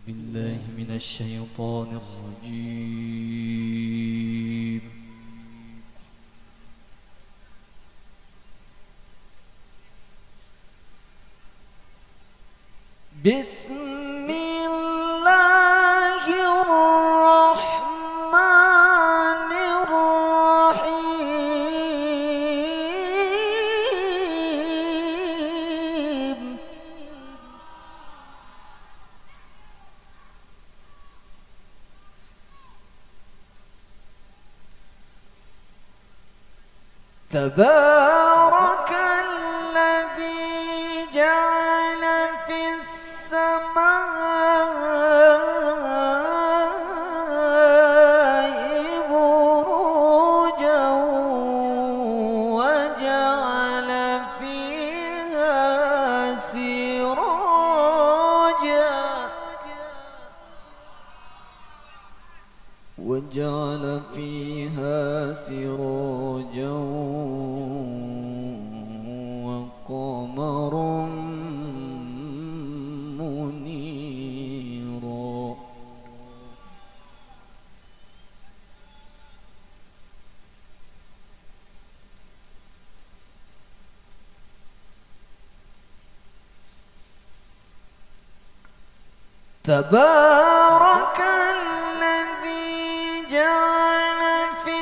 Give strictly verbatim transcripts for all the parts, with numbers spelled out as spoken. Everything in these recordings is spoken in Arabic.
بالله من الشيطان الرجيم. بسم الله الرحمن الرحيم. تبارك الذي جعل في السماء بروجا وجعل فيها سراجا وجعل فيها سراجا وقمرا منيرا. تبارك الذي جعل في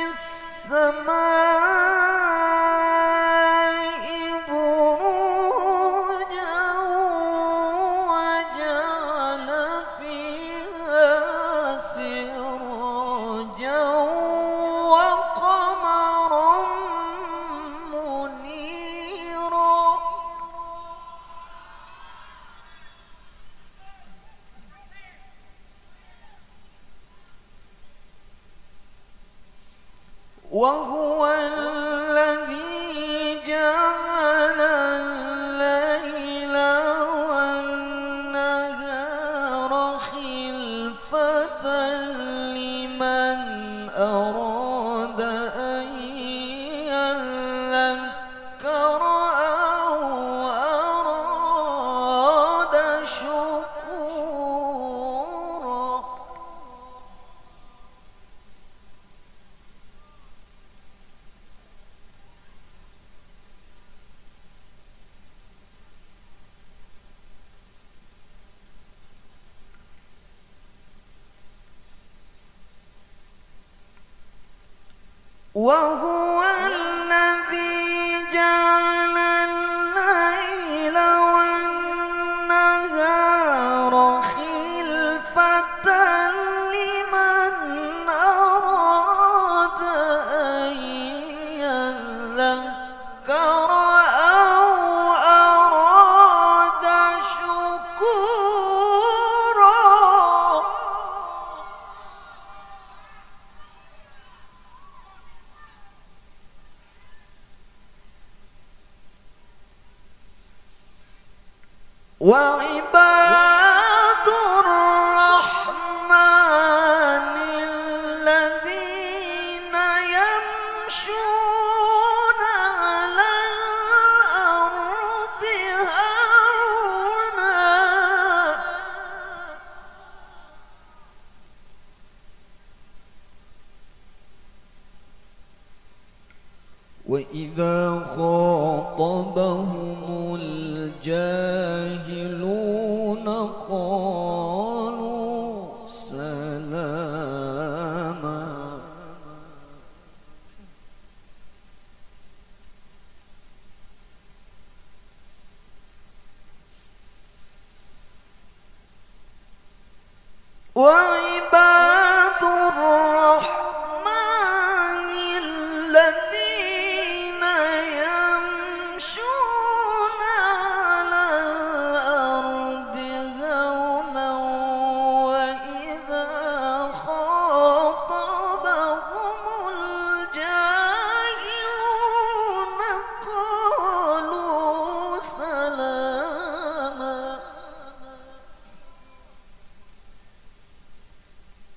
السماء بروجا وجعل فيها سراجا وقمرا منيرا. وهو الذي جعل الليل والنهار خلفة لمن أراد أن يذكر أو أراد شكورا. وهو الذي جعل الليل والنهار خلفة لمن أراد أن يذكر أو أراد شكورا. وعباد الرحمن الذين يمشون على الأرض هونا وإذا خاطبهم الجاهلون قالوا سلاما. وعباد الرحمن الذين يمشون على الأرض هونا وإذا خاطبهم الجاهلون قالوا سلاما.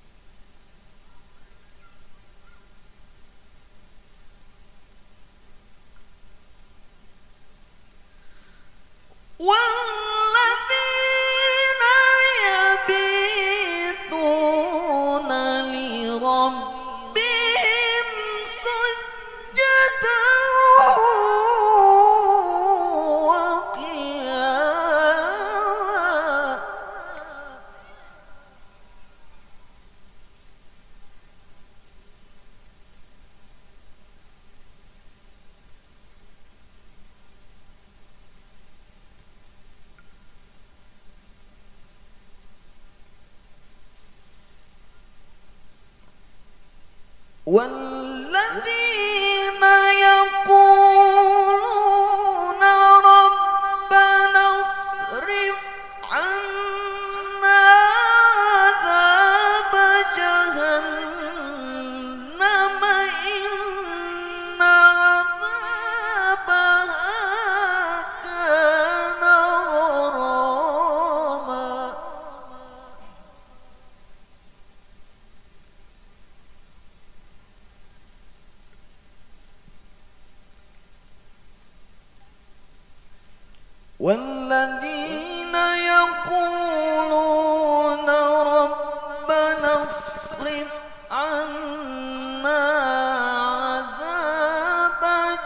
والذين يقولون ربنا اصرف عنا عذاب جهنم إن عذابها كان غراما والذين يقولون ربنا اصرف عنا عذاب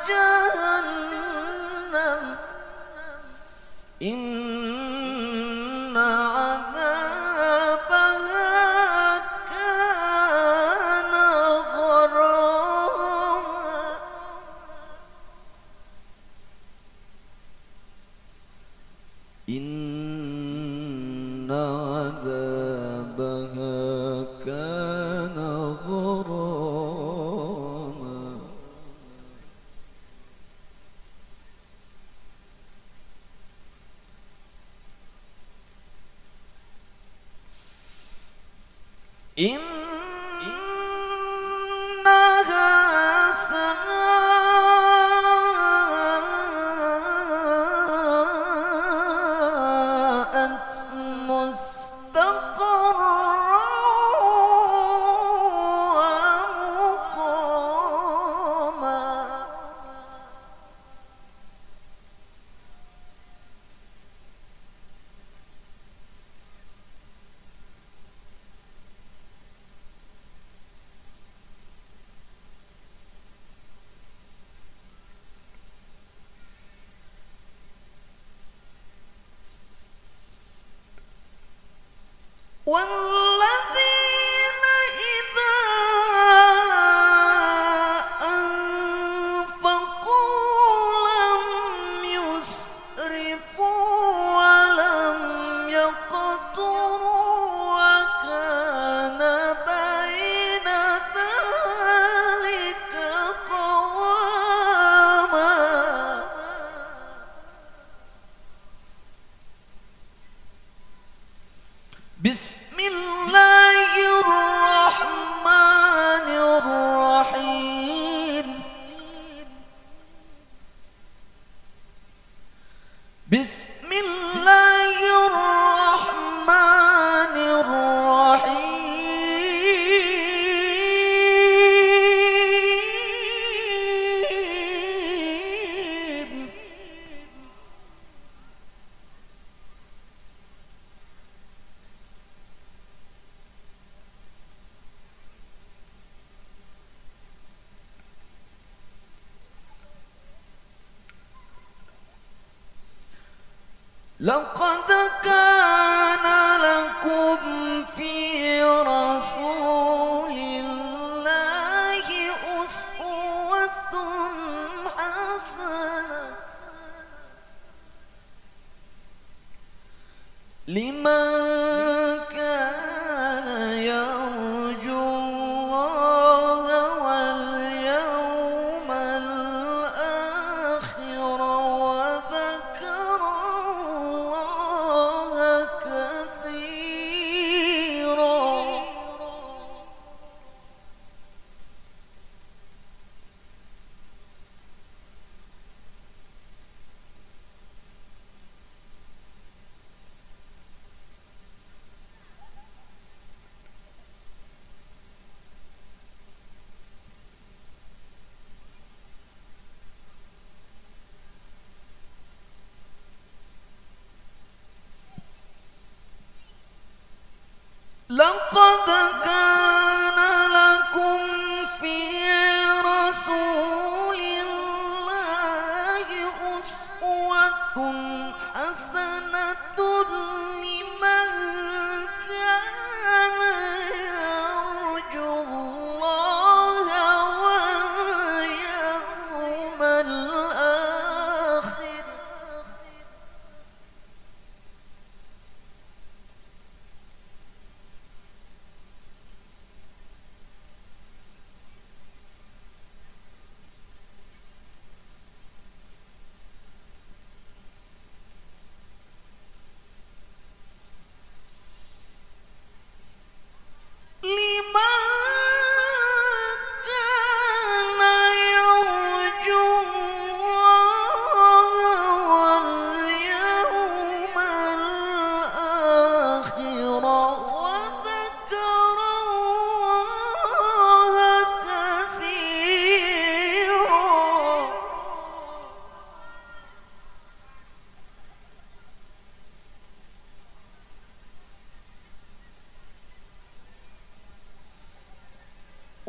جهنم إن عذابها كان غراما إن عذابها كان غراما إنها ساءت مستقرا ومقاما والذين إذا أنفقوا لم يسرفوا ولم يقتروا وكان بين ذلك قواما بسم الله الرحمن الرحيم بسم الله الرحمن الرحيم لقد كان لكم في رسول الله أسوة حسنة لمن كان يرجو الله واليوم الآخر وذكر الله كثيرا لقد كان لكم في رسول الله أسوة حسنة لمن كان يرجو الله واليوم الآخر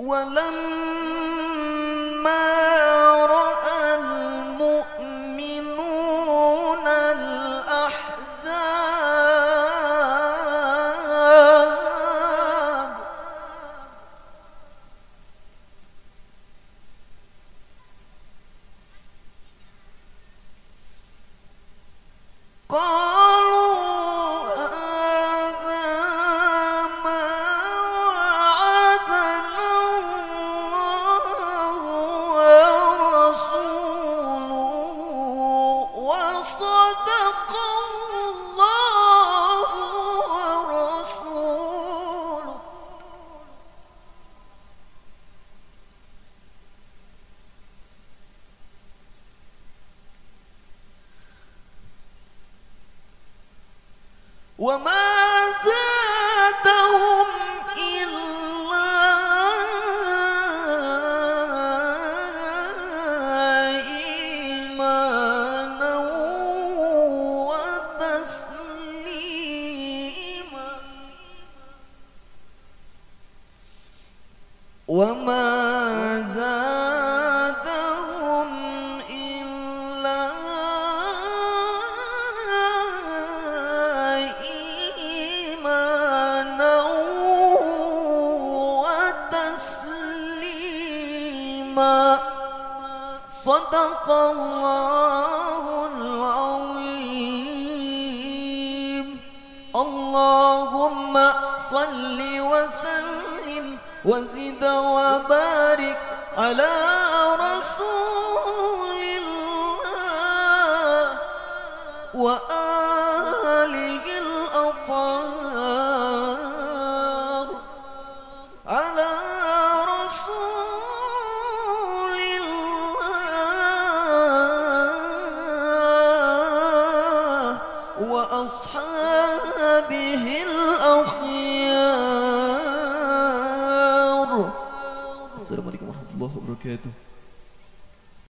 ولما رأى المؤمنون الأحزاب قالوا هذا ما وعدنا الله ورسوله وصدق الله ورسوله. وما زادهم إلا إيمانا وتسليما. وما زادهم إلا إيمانا وتسليما. صدق الله العظيم. اللهم صل وسلم وزد وبارك على رسول الله وآله الأطهار. على رسول الله وأصحابه الأخيار. السلام عليكم ورحمة الله وبركاته.